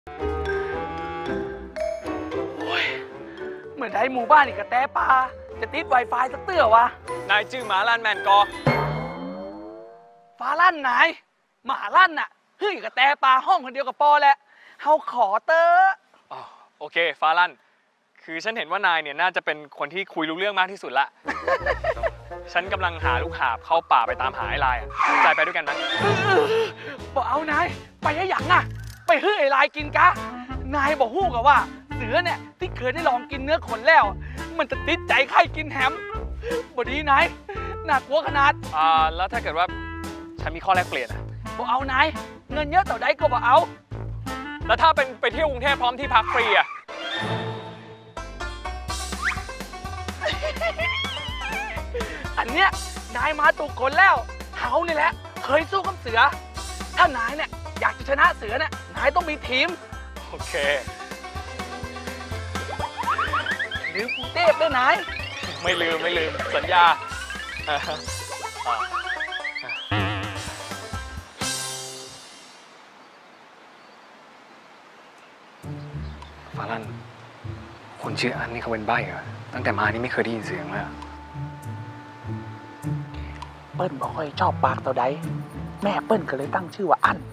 โอ้ยเหมือนได้หมู่บ้านอีกกระแตปลาจะติด Wi-Fi สักเตื้อวะนายชื่อหมาลั่นแมนกอฟ้าลั่นนายหมาลั่นน่ะเฮ้ยกระแตปลาห้องคนเดียวกับปอแหละเฮาขอเตอโอเคฟ้าลั่นคือฉันเห็นว่านายเนี่ยน่าจะเป็นคนที่คุยรู้เรื่องมากที่สุดละ ฉันกำลังหาลูกหาบเข้าป่าไปตามหาไอ้ลายใจไปด้วยกันไหมบอกเอานายไปให้หยังอ่ะไปเฮ้ยไอ้ลายกินกะนายบอกฮู้กับว่าเสือเนี่ยที่เคยได้ลองกินเนื้อขนแล้วมันจะติดใจใครกินแฮมบดีนายน่ากลัวขนาดแล้วถ้าเกิดว่าฉันมีข้อแลกเปลี่ยนอ่ะบอกเอานายเงินเยอะต่อใดก็บอกเอาแล้วถ้าเป็นไปเที่ยวกรุงเทพพร้อมที่พักฟรีอ่ะอันเนี้ยนายมาถูกคนแล้วเขานี่แหละเคยสู้กับเสือถ้านายเนี่ยอยากจะชนะเสือเนี่ยนายต้องมีทีมโอเคลืมกรุงเทพด้วยนายไม่ลืมสัญญาฟาลันคนชื่ออันนี่เขาเป็นใบ้เหรอตั้งแต่มานี่ไม่เคยได้ยินเสียงเลยเปิ้ลบอกว่าชอบปากต่อใดแม่เปิ้ลก็เลยตั้งชื่อว่าอัน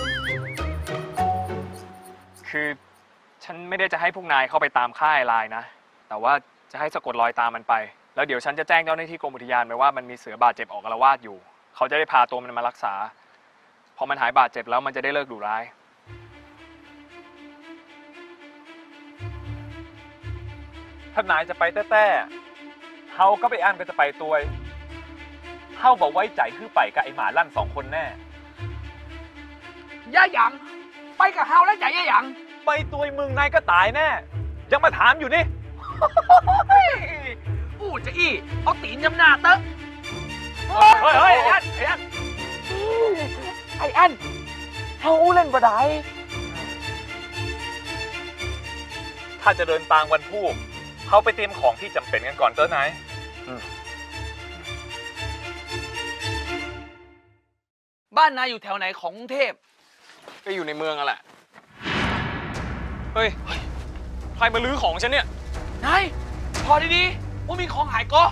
คือฉันไม่ได้จะให้พวกนายเข้าไปตามค่ายลายนะแต่ว่าจะให้สะกดรอยตามมันไปแล้วเดี๋ยวฉันจะแจ้งเจ้าหน้าที่กรมอุทยานไปว่ามันมีเสือบาดเจ็บออกอาละวาดอยู่เขาจะได้พาตัวมันมารักษาพอมันหายบาดเจ็บแล้วมันจะได้เลิกดุร้ายถ้านายจะไปแต้เฮาก็ไปอ่านก็จะไปตัวเฮาบอกไว้ใจคือไปกับไอหมาลั่น2 คนแน่ย่าหยังไปกับเฮาแล้วใจย่าหยังไปตัวมึงนายก็ตายแน่ยังมาถามอยู่นี่อู้จะอี้เอาตีนยำหน้าเตอะเฮ้ยไอ้อันเฮาอู้เล่นบ่ได้ถ้าจะเดินตางวันพูกเขาไปเตรียมของที่จำเป็นกันก่อนเต้นายบ้านนายอยู่แถวไหนของกรุงเทพก็อยู่ในเมืองอ่ะแหละเฮ้ยใครมาลื้อของฉันเนี่ยนายพอดีๆว่ามีของหายก็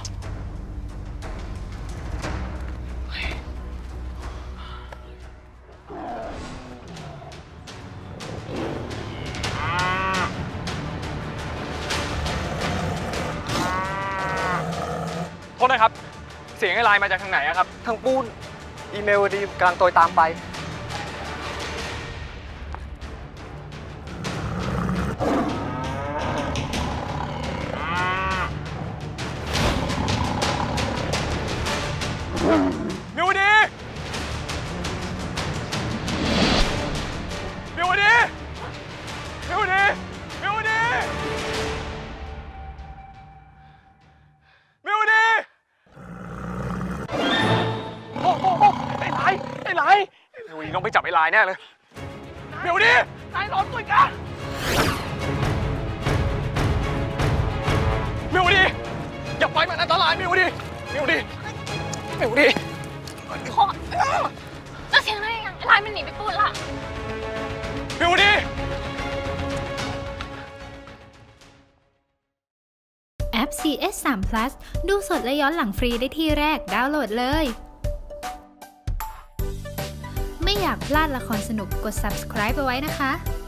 โทษนะครับเสียงไอ้ไลน์มาจากทางไหนครับทางปูนอีเมลดีกำลังโตยตามไปมิวดีมิวดีมิวดีมิวดีมิวดีโอ้ไอ้ไลมิวดีต้องไปจับไอ้ไลน์แน่เลยมิวดีนายร้อนด้วยกันมิวดีอย่าไปมันอันตรายมิวดีขอจะเสียงอะไรอย่างไลน์มันหนีไปปูนละมิวดีแอป CS3 Plus ดูสดและย้อนหลังฟรีได้ที่แรกดาวน์โหลดเลยไม่อยากพลาดละครสนุกกด subscribe ไปไว้นะคะ